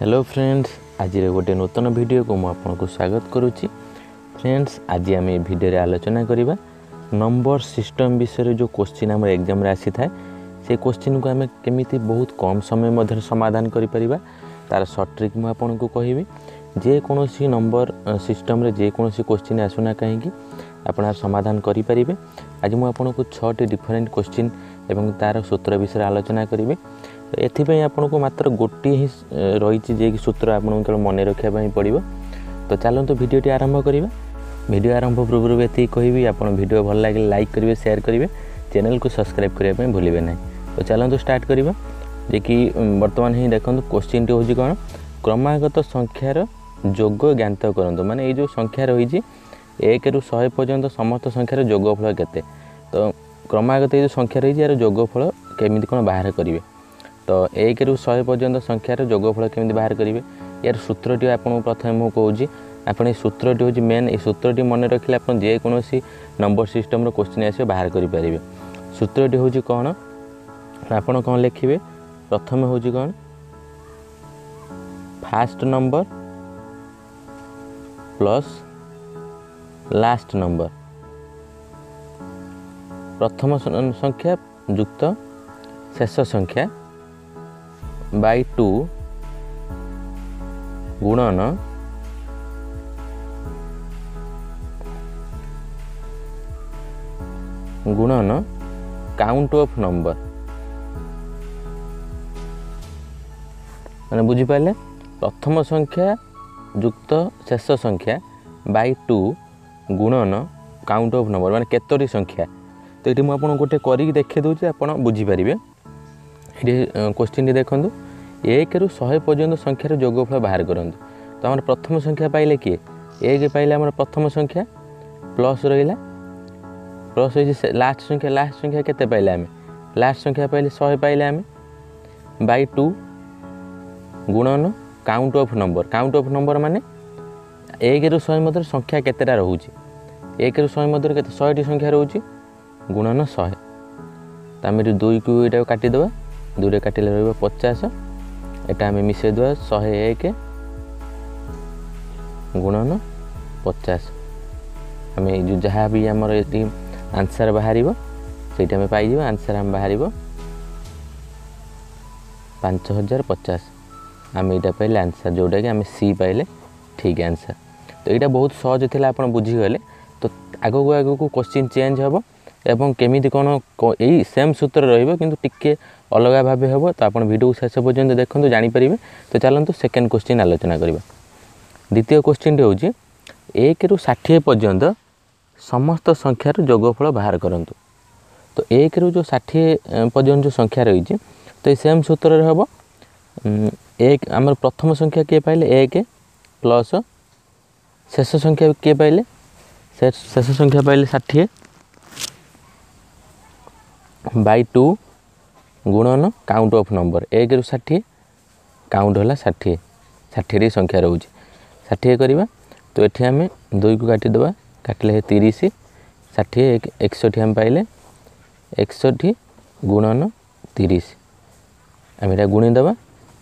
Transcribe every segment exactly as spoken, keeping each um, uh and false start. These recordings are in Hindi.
हेलो फ्रेंड्स, आज गोटे नूतन वीडियो को मुझे स्वागत करुच्ची। फ्रेंड्स, आज आम भिडियो आलोचना करवा नंबर सिस्टम विषय जो क्वेश्चन आम एग्जाम आसी था से क्वेश्चन को आम केमी बहुत कम समय मध्य समाधान करिपरिबा तार सर्ट ट्रिक मुझे आपन को कहबी। जेकोसी नंबर सिस्टम रे जेकोसी क्वेश्चन आसुना कहीं आप समाधान करें। आज मुझे आपन को छटी डिफरेंट क्वेश्चन एवं तार सूत्र विषय आलोचना करी। एथिपाई आपन को मात्र गोटे ही रही जे सूत्र आपन केवल मन रखापी पड़ो। तो चलते भिडियोटी आरंभ करवा। भिडियो आरंभ पूर्व ये कहबी आप भिडियो भल लगे लाइक करेंगे, शेयर करेंगे, चैनल को सब्सक्राइब करने भूलें ना। तो चलते स्टार्ट करवा। जे कि बर्तमान ही देखो क्वेश्चन टी हूँ कौन क्रमागत संख्यार जोग ज्ञात करूँ। माने ये जो संख्या रही एक रु शहे पर्यंत समस्त संख्यार जोगफल केते। तो क्रमागत ये जो संख्या रही यार जोगफल केमिति कौन बाहर करेंगे। तो एक रु शहे पर्यंत संख्यार जोगफल केमिति बाहर करेंगे यार सूत्रटी आपको प्रथम मुझे कहूँ। आप सूत्रटी हूँ मेन। ये सूत्रटी मन रखिले आप जेकोसी नंबर सिस्टम क्वेश्चन आस बाहर करेंगे। सूत्रटी हूँ कौन आपड़ कौन लिखे प्रथम हूँ कौन first number plus last number प्रथम संख्या युक्त शेष संख्या बाई टू गुणन गुणन काउंट ऑफ नंबर। मैंने बुझीपारे प्रथम संख्या युक्त शेष संख्या बाई टू गुणन काउंट ऑफ नंबर माने केतोटी संख्या। तो ये मुझे गोटे कर देखे दूसरे आप बुझीपारे। ये क्वेश्चन देखो एक रु शहे पर्यंत संख्यार जोगफल बाहर करूँ। तो आम प्रथम संख्या पाइले किए एक पाइले आम प्रथम संख्या प्लस रहा प्लस हो लास्ट संख्या लास्ट संख्या केते पाइले आम लास्ट संख्या पाइले शहे पाइले आम बाई टू गुणन count of number. Count of number माने एक रु शहे मध्य संख्या केतेटा रोचे एक रु शहे मध्य के शहे संख्या रोचे गुणन शहे। तो आम दुई को यहाँ काटिदेवा दुई काटिले रहा पचास एटा आम मिसेदेवा शहे एक गुणन पचास। आम जो जहाँ भी आमर ये आंसर बाहर से पाइब आंसर आम बाहर पाँच हजार पचास। आम यहाँ पाइले आंसर जोटा कि आम सी पाइले ठीक आंसर। तो यहाँ बहुत सहज थी आप बुझीगले। तो आगक आगक क्वेश्चन चेंज हम एवं केमिति कौन यही सेम सूत्र रहिबो किंतु टिके अलग भाव हम। तो आप वीडियो शेष पर्यंत देखते जानीपारे। तो चलते सेकेंड क्वेश्चन आलोचना करवा। द्वितीय क्वेश्चन टी हूँ एक रु षाठी पर्यंत समस्त संख्यार जोगफल बाहर करूँ। तो एक रु जो षाठी पर्यंत जो संख्या रही तो ये सेम सूत्र हम एक आम प्रथम संख्या किए पाइले एक प्लस शेष संख्या किए पाइले शेष संख्या पाइले षाठी बाई टू गुणन काउंट ऑफ नंबर। एक रु षाठी काउंट है षाठी षाठी संख्या रोचे षाठी करवा। तो ये आम दुई को काटिदेवा काटिले तीस षाठी एक एकसठी आम पाइले एकसठी गुणन तीस आम यहाँ गुणीदेवा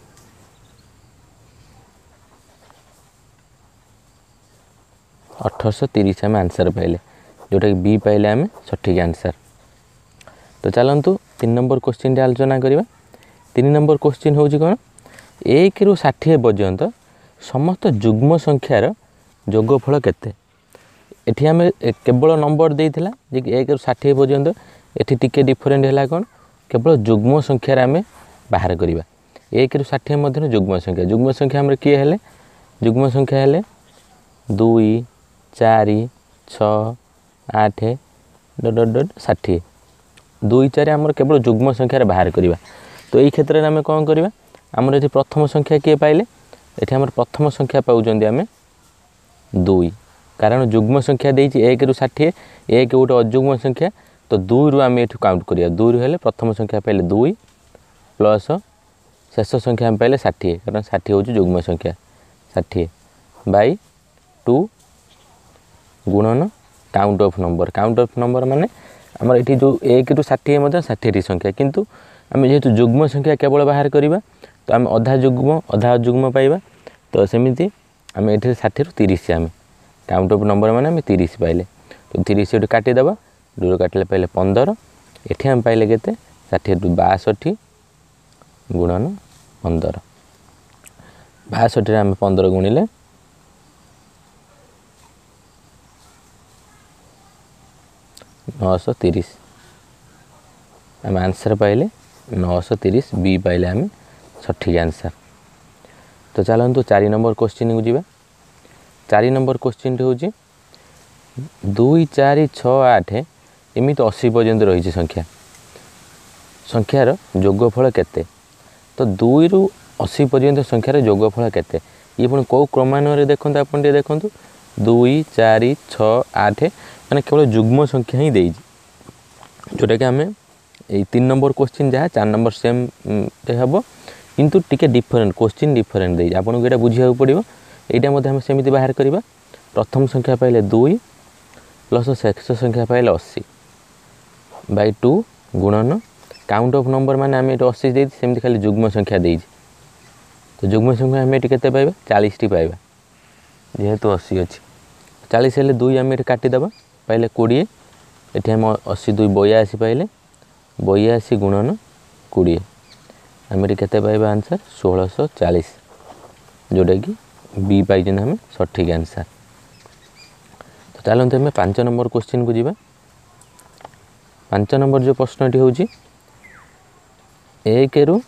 अठरश तीस आम आंसर पाइले जोटा कि बी पाइले आम सठिक आंसर। तो चलतु तीन नंबर क्वेश्चन आलोचना करवा। तीन नंबर क्वेश्चन हूँ कौन एक रु षाठी पर्यंत समस्त जुग्म संख्यार जोगफल केते। एठी आम केवल नंबर देइथिला जे कि एक रु षाठी पर्यंत एठी टिके डिफरेंट है कौन केवल जुग्म संख्यार आम बाहर करवा। एक रु षाठी मध्य जुग्म संख्या जुग्म संख्या आम किए हेले जुग्म संख्या हेले दुई चारि छः आठ डट डट षाठी दुई चार आमर केवल जुग्म संख्यार बाहर करवा। तो यही क्षेत्र में आम कौन करवा आमर ये प्रथम संख्या किए पाइले ये आम प्रथम संख्या पाँच आम दुई कारण जुग्म संख्या देती एक रु षाठी एक गोटे अजुग्म संख्या। तो दुई रु आम ये काउंट करिया दुई रु हेले प्रथम संख्या पाइले दुई प्लस शेष संख्या आम पाइले षाठी कारण षाठी हूँ जुग्म संख्या षाठी बाई टू गुणन count of number. Count of number माने आमर ये जो एक रु षाठी षाठी संख्या किंतु आम जेहेतु जुग्म संख्या केवल बाहर करवा तो आम अधा जुग्म अधा जुग्म पाइबा तो सेमती आम ये षाठी रु तीस आम काउंट ऑफ नंबर माने आम तीस पाइले तो तीस ये काटिदेबा दूर काटिले पाइले पंदर एठी आम पाइले केते षाठी रु बासठी गुणन पंदर बासठी आम पंदर गुणिले नौश तीस आम आंसर पाइले नौश तीस बी पाइले आम सठिक आंसर। तो चलतु चार नंबर क्वेश्चन को जीवा चार नंबर क्वेश्चन हूँ दुई चार छः आठ एमती अशी पर्यंत रही संख्या संख्यार जोगफल केते तो दुई रु अशी पर्यंत संख्यार जोगफल केते ये पुणी कौ क्रमान्वय देखते आप देखूँ दुई चार छः आठ मैंने केवल जुग्म संख्या ही देजी जोटा कि आम ये तीन नंबर क्वेश्चन जहाँ चार नंबर सेम हम किंतु टिके डिफरेंट क्वेश्चन डिफरेंट देजी आपको ये बुझा पड़ो यहाँ आम सेमती बाहर करवा प्रथम संख्या पाइले दुई प्लस शेष संख्या पाइले अशी बाई टू गुणन काउंट ऑफ नंबर माने आम ये अशी देती सेमती खाली जुग्म संख्या देजी तो जुग्म संख्या आम ये केते पाइबा चालीस टी पाइबा जेहेतु अशी अच्छी चालीस हेल्ले दुई आम ये काटिदेबा पाइले कोड़े ये आम अशी दुई बयासी पाइले बयासी गुणन कोड़े आम ये केते पाइबा आंसर षोलश चालीस जोटा कि बी पाई आम सठिक आंसर। तो चलते आम पांच नंबर क्वेश्चन को जीवा पांच नंबर जो प्रश्नटी हूँ एक रु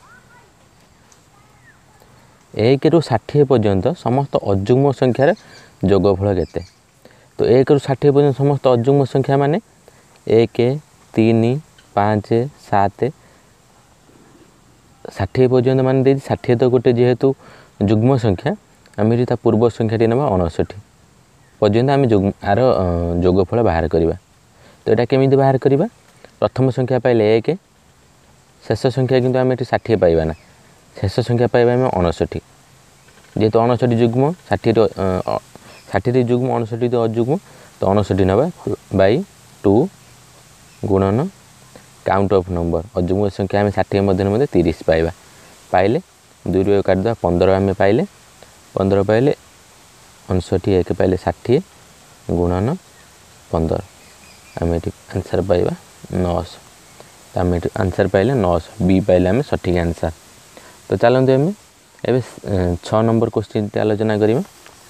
एक रु षाठी पर्यंत समस्त अजुग्म संख्यार जोगफल केते तो एक रु षाठी पर्यंत समस्त अजुग्म संख्या माने एक तीन पाँच सात षाठी पर्यंत मान दे षाठी तो गोटे जेहेतु जुग्म संख्या आम ये पूर्व संख्याटी ना अणसठी पर्यंत आम जुग आर जोगफल बाहर करवा तो यहाँ केमी बाहर करवा प्रथम संख्या पाइले एक शेष संख्या किंतु आम ये षाठी पाइबा ना शेष संख्या पाइबा आम अणसठी जेहेतु अणसठी जुग्म षाठी षाठी जुग्म अणसठी अजुग्म तो अणसठी नवा बाई टू गुणन काउंट ऑफ नंबर अजुग्म संख्या आम षाठी मध्य मध्य तीस पाइबा पाइले दुई रु काटिदेवा पंदर आम पाइले पंदर पाइले अणसठी एक पाइले षाठी गुणन पंदर आम ये आंसर पाइबा नौश आम ये आंसर पाइले नौश बी पाइले आम सठिक आंसर। तो चलते आम ए छ नंबर क्वेश्चन आलोचना करवा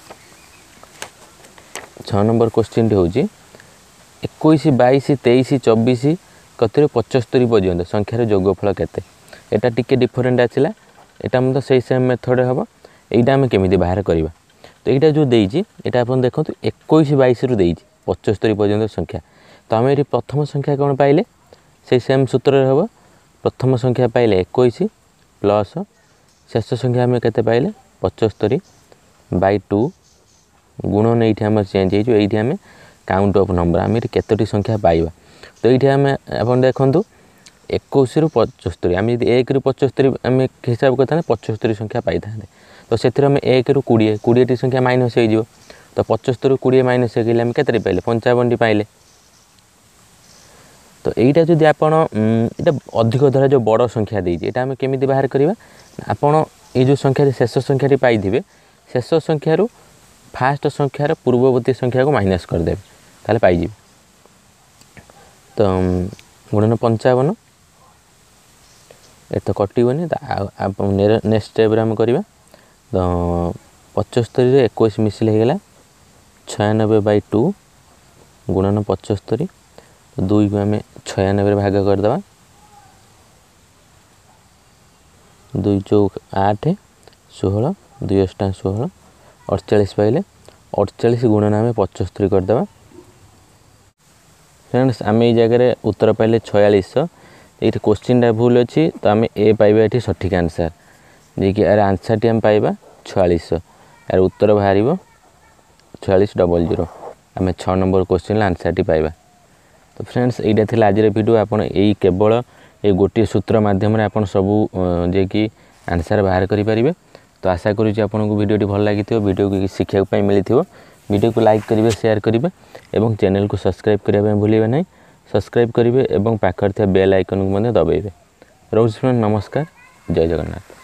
छ नंबर क्वेश्चन हूँ इक्कीस बाईस तेईस चौबीस कतिर पचस्तरी पर्यंत संख्यार जोगफल केते एटा टिके डिफरेंट आसला एटा मतलब से सेम मेथड हम यहाँ आम केमी बाहर करवा तो यहाँ जो देजी यहाँ आप देखो इक्कीस बाईस रु देजी पचस्तरी पर्यंत संख्या तो आम ये प्रथम संख्या कौन पाइले से सेम सूत्र हम प्रथम संख्या पाइले इक्कीस प्लस शेष संख्या आम केते पाइले पचस्तरी बाई टू गुणन ये आम चेंज हो आम काउंट ऑफ नंबर आम ये केतोटी संख्या पाइबा तो ये आम आप देखूँ इक्कीस रु पचस्तरी आम यदि एक रु पचस्तरी आम हिसाब करते पचस्तरी संख्या पाई था तो से एक रु कोड़े कोड़े संख्या माइनस हो तो पचस्तरी रु कोड़े माइनस हो आम केतरी पाइले पंचावन टी पाइले तो यहीटा जदि आपण यहाँ अधिक धरा जो बड़ संख्या देती यहाँ आम केमी बाहर करवा आपण ये जो संख्या शेष संख्याटी पाइबे शेष संख्यारू फास्ट संख्यार पूर्ववर्ती संख्या को माइनस करदे ताले पाइबे तो गुणन पंचावन ये तो कटोनी नेक्स्ट स्टेप आम करवा तो पचस्तरी इक्कीस मिसिल होगला छयानबे बै टू गुणन पचस्तरी तो दुई को आम छयानबे भाग करदे दुई चौक आठ षोह दुई अष्टा षोह अड़चाश पाइले अड़चाश गुणन आम पचस्तरी करदे फ्रेंड्स आम ये जगह उत्तर पाइले छयालीस ये क्वेश्चन भूल अच्छी तो आम ए पाइबा ये सठिक आंसर जी कि यार आंसर टी आम पाइबा छयालीस यार उत्तर बाहर छयालीस डबल जीरो आम छ नंबर क्वेश्चन आंसर टी पाइबा। तो फ्रेंड्स यहाँ थी आज वीडियो आप केवल ये गोटे सूत्र मध्यम आप सबू जे कि आंसर बाहर करें तो आशा करुँच आपको वीडियो भल लगी वीडियो को शिखापी मिली वीडियो को लाइक करेंगे शेयर करेंगे और चैनल को सब्सक्राइब करने भूलें नहीं सब्सक्राइब करेंगे और पाखर बेल आइकन को दबाइबे। रोज फ्रेंड नमस्कार जय जगन्नाथ।